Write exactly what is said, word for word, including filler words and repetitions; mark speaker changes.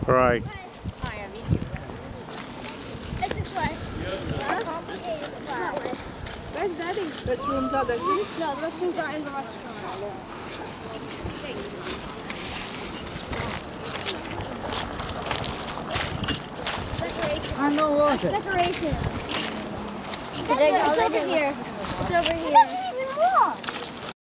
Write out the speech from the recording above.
Speaker 1: Right.
Speaker 2: Where's Daddy? Restrooms are there.
Speaker 3: No, the restrooms are in the restaurant. Decoration.
Speaker 4: I know what.
Speaker 3: Decoration. It's over here. It's over here. It doesn't even walk.